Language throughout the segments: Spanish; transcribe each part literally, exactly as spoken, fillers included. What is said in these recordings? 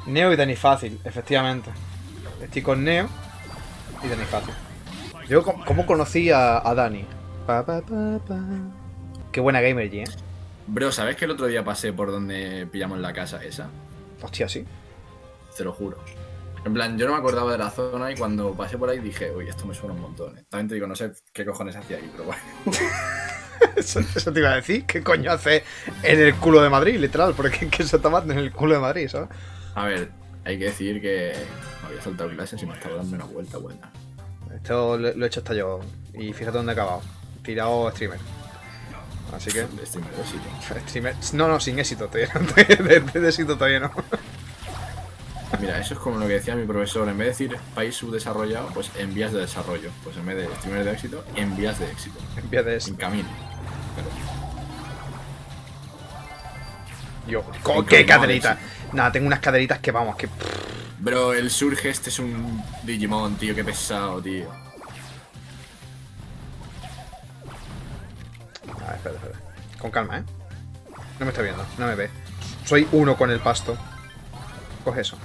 Neo y Dani fácil, efectivamente. Estoy con Neo y Dani fácil. Yo, ¿cómo conocí a, a Dani? Pa, pa, pa, pa. Qué buena gamer, G, ¿eh? Bro, ¿sabes que el otro día pasé por donde pillamos la casa esa? Hostia, sí. Te lo juro. En plan, yo no me acordaba de la zona y cuando pasé por ahí dije, uy, esto me suena un montón. ¿eh? También te digo, no sé qué cojones hacía ahí, pero bueno. Eso, eso te iba a decir. ¿Qué coño hace en el culo de Madrid, literal? Porque que se está en el culo de Madrid, ¿sabes? A ver, hay que decir que me había soltado clases y me estaba dando una vuelta buena. Esto lo, lo he hecho hasta yo. Y fíjate dónde he acabado. Tirado streamer. Así que... De streamer de éxito. Streamer... No, no, sin éxito. Todavía no. De, de, de éxito todavía no. Mira, eso es como lo que decía mi profesor. En vez de decir país subdesarrollado, pues en vías de desarrollo. Pues en vez de streamer de éxito, en vías de éxito. En vías de éxito. En camino. Pero... Yo, ¿con qué caderita? Nada, tengo unas caderitas que vamos, que... Bro, el Surge este es un Digimon, tío, qué pesado, tío. A ver, espera, espera. Con calma, ¿eh? No me está viendo, no me ve. Soy uno con el pasto. Coge eso.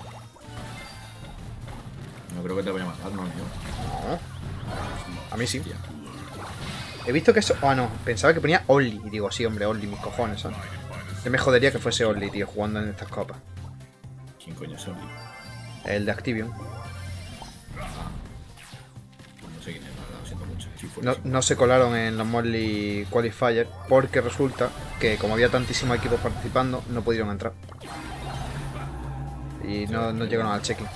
No creo que te vaya a matar, no, tío. No. A mí sí. He visto que eso... Ah, no. Pensaba que ponía Only. Y digo, sí, hombre, Only, mis cojones, ¿sabes? Yo me jodería que fuese Only, tío, jugando en estas copas. ¿Quién coño es Only? El de Activion. No sé quién es, la verdad, lo siento mucho. No, no se colaron en los Monthly Qualifier porque resulta que como había tantísimos equipos participando, no pudieron entrar. Y no, no llegaron al check-in.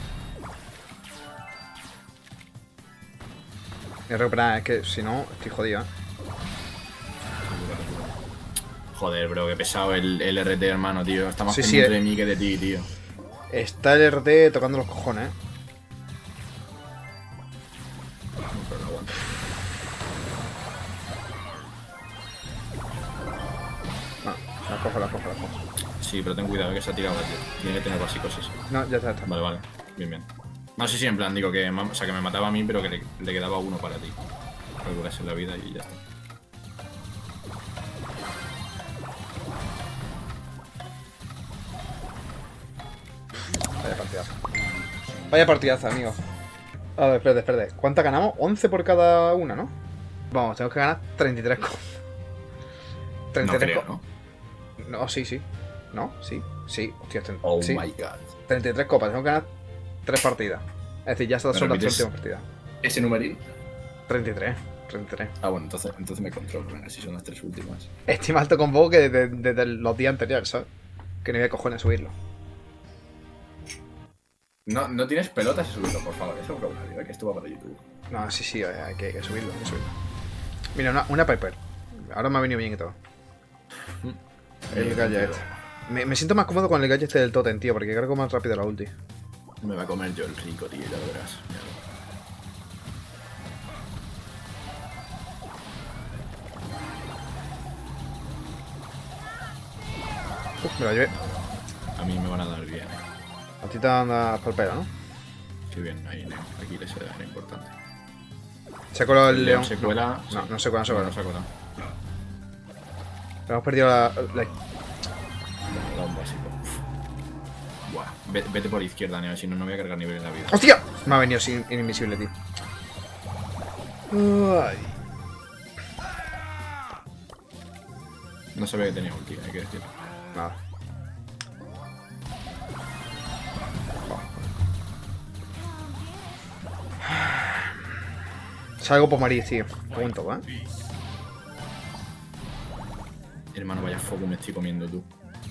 Voy a recuperar, es que si no, estoy jodido, ¿eh? Joder, bro, qué pesado el, el R T, hermano, tío. Está más Sí, pendiente sí, de mí que de ti, tío. Está el R T tocando los cojones, ¿eh? No, pero no aguanto. No, la cojo, la cojo, la cojo. Sí, pero ten cuidado que se ha tirado, tío. Tiene que tener básicos eso. No, ya está, ya está. Vale, vale. Bien, bien. No, sí, sí, en plan, digo que, o sea, que me mataba a mí, pero que le, le quedaba uno para ti. Calculas en la vida y ya está. Vaya partidaza. Vaya partidaza, amigo. A ver, espérate, espérate. ¿Cuántas ganamos? once por cada una, ¿no? Vamos, tenemos que ganar treinta y tres copas. No creo, ¿no? No, sí, sí. ¿No? Sí, sí. Hostia, treinta... Oh sí. my god. treinta y tres copas, tenemos que ganar tres partidas. Es decir, ya estas son las tres últimas partidas. ¿Ese numerito? treinta y tres. treinta y tres. Ah, bueno, entonces, entonces me controlo. Venga, si son las tres últimas. Estoy más alto con vos que desde, desde los días anteriores, ¿sabes? Que no había cojones subirlo. No, no tienes pelotas y subirlo, por favor. Eso es vocabulario, ¿eh? Que esto va para YouTube. No, sí, sí, hay que, hay que subirlo, hay que subirlo. Mira, una, una Piper. Ahora me ha venido bien y todo. El gadget. Me, me siento más cómodo con el gadget este del totem, tío, porque cargo más rápido la ulti. Me va a comer yo el rico, tío, ya lo verás. Ya lo... Uf, me la llevé. A mí me van a dar bien, eh. A ti te dan las palperas, ¿no? Qué bien, ahí, Neo. Aquí les era importante. Se ha colado el, El león. león se cuela. No, sí. no se cuela, no se cuela. No se cuela. Hemos perdido la... la... Da un básico. Buah. Vete, vete por izquierda, Neo, si no, no voy a cargar nivel en la vida. ¡Hostia! Me ha venido sin invisible, tío. Ay. No sabía que tenía ulti, hay que decirlo. Nada. Salgo por Maris, tío. Pregunto, ¿eh? Hermano, vaya foco me estoy comiendo tú.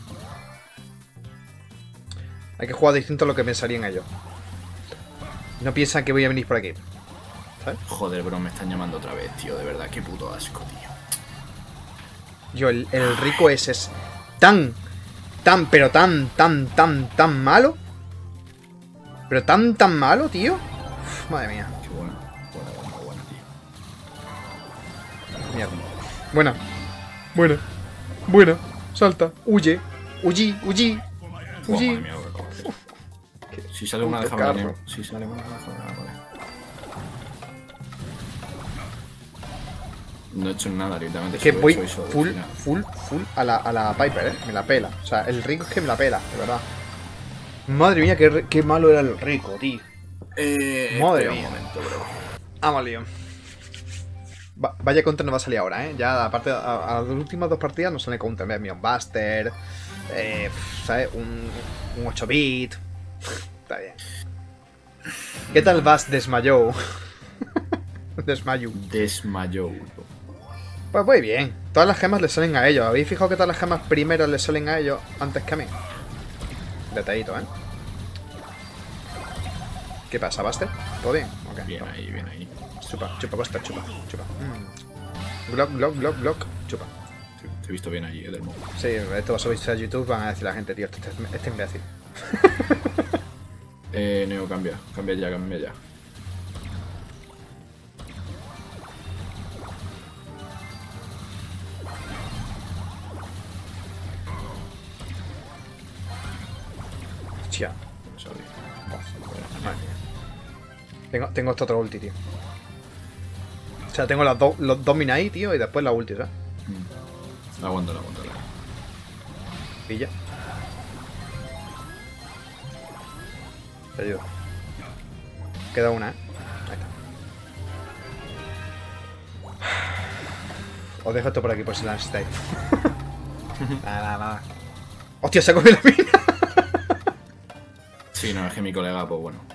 Hay que jugar distinto a lo que pensarían ellos. No piensan que voy a venir por aquí. ¿Sabes? Joder, bro, me están llamando otra vez, tío. De verdad, qué puto asco, tío. Yo, el, el rico ese es tan, tan, pero tan, tan, tan, tan malo. Pero tan, tan malo, tío. Uf, madre mía. Qué bueno. Buena, buena, buena, tío. Mierda. Buena. Buena. Buena. Salta. Huye. Huyi. Huyi. Buah, Huyi. madre mía, lo que acabo de hacer. Si sale una, puto déjame carro. Neo. Si sale una, déjame vale. No he hecho nada, literalmente. Es que solo he voy hecho eso al full, final. full, full a la, a la Piper, eh. Me la pela. O sea, el rico es que me la pela, de verdad. Madre mía, qué, qué malo era el rico, tío. Eh, Madre espera mía. un momento, bro. Vamos, lío. Va- vaya counter nos va a salir ahora, ¿eh? Ya, aparte, a, a las últimas dos partidas nos sale counter. Mira, Mion Buster, eh, ¿sabes? Un, un ocho bit. Está bien. ¿Qué tal vas, Desmayó? Desmayo. Desmayó. Pues muy bien. Todas las gemas le salen a ellos. ¿Habéis fijado que todas las gemas primeras le salen a ellos antes que a mí? Detallito, ¿eh? ¿Qué pasa, Buster? ¿Todo bien? Ok. Bien ahí, bien ahí. Chupa, chupa, Buster, chupa, chupa. Mm. Glock, glock, glock, glock, chupa. Te, te he visto bien ahí, Edelmo. Sí, esto lo subís a YouTube, van a decir la gente, tío, este, este, este imbécil. Eh, Neo, cambia. Cambia ya, cambia ya. Hostia. Sorry. Madre mía. Tengo, tengo este otro ulti, tío. O sea, tengo las dos los dos minas ahí, tío, y después la ulti, ¿sabes? Mm. Aguántala, aguántala. Pilla. Te ayudo. Queda una, ¿eh? Ahí está. Os dejo esto por aquí por si la necesitáis. Nada, nada, nada. ¡Hostia, se ha comido la mina! Sí, no, es que mi colega, pues bueno.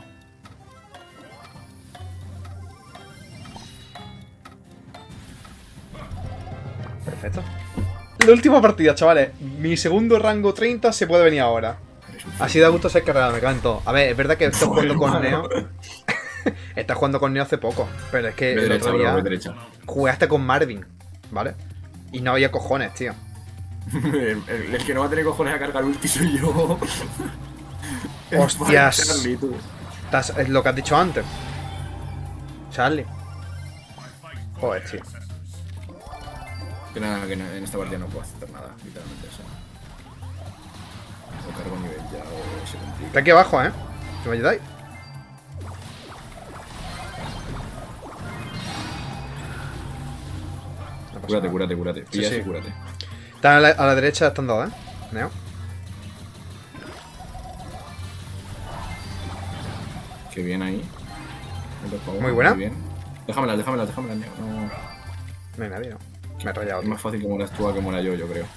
Perfecto. La última partida, chavales. Mi segundo rango treinta se puede venir ahora. Así da gusto ser cargado, me canto. A ver, es verdad que estoy jugando con Neo. Estás jugando con Neo hace poco. Pero es que Ve el derecha, otro bro, día ve derecha. jugaste con Marvin, ¿vale? Y no había cojones, tío. el, el- el que no va a tener cojones a cargar ulti soy yo. Hostias. Charlie, tú. Estás- es lo que has dicho antes. Charlie. Joder, tío. Que nada, que no- en esta partida no puedo hacer nada, literalmente eso. O cargo nivel ya, o se complica. Está aquí abajo, ¿eh? ¿Me me ayudáis? No pasa Cúrate, nada. cúrate, cúrate. Sí, Pillas sí. y cúrate. Están a la, a la derecha, están dos, ¿eh? Neo. Qué bien ahí. Por favor, Muy buena. Muy bien. Déjamelas, déjamelas, déjamelas, Neo. No. No hay nadie, ¿no? Me he rayado, Es tío. más fácil que mueras tú a que muera yo, yo creo.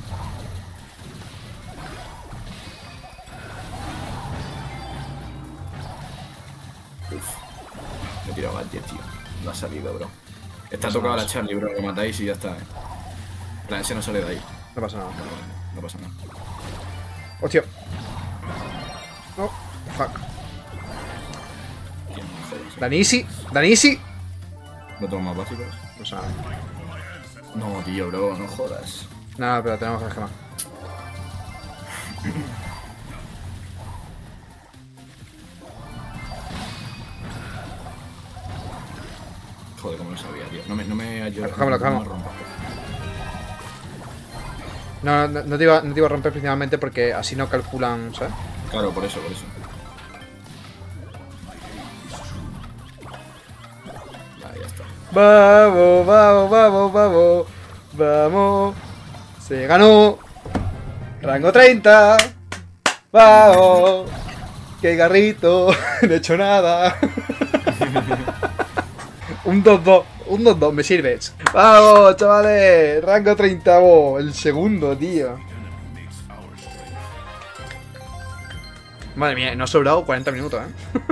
Uf. Me he tirado gadget, tío. No ha salido, bro. Está No tocado pasa la Charlie, bro. Lo matáis y ya está, eh. En plan, ese no sale de ahí. No pasa nada. No, no, no pasa nada. Hostia. Oh, fuck. Tío, no me jodas, eh. Danisi, Danisi. No tengo más básicos. No pasa nada. No, tío, bro, no jodas. Nada, pero tenemos que gema. Joder, cómo lo sabía, tío. No me, no me ayuda. Cógelo, no me cógelo. rompas. No, no, no te iba, no te iba a romper principalmente porque así no calculan, ¿sabes? Claro, por eso, por eso. Vale, ya está. Vamos, vamos, vamos, vamos. Vamos. Se ganó. Rango treinta. Vamos. Qué garrito. No he hecho nada. Un dos dos. Un dos dos me sirve. Vamos, chavales. Rango treinta. El segundo, tío. Madre mía, no ha sobrado cuarenta minutos, ¿eh?